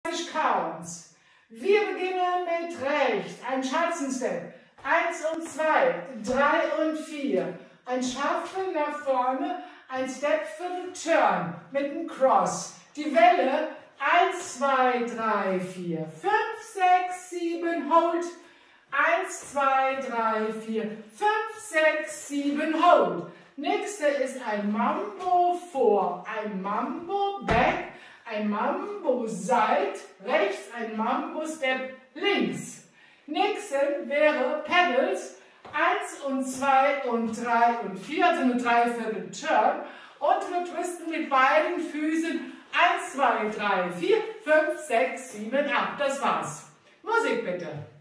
Counts. Wir beginnen mit rechts, ein Schanzenstep, 1 und 2, 3 und 4, ein Shuffle nach vorne, ein Step für den Turn mit einem Cross, die Welle, 1, 2, 3, 4, 5, 6, 7, Hold, 1, 2, 3, 4, 5, 6, 7, Hold. Nächste ist ein Mambo vor, ein Mambo Back, ein Mambo Side, rechts, ein Mambo Step links. Nächste wäre Pedals, 1 und 2 und 3 und 4, also eine Dreiviertel Turn. Und wir twisten mit beiden Füßen 1, 2, 3, 4, 5, 6, 7, 8. Das war's. Musik bitte.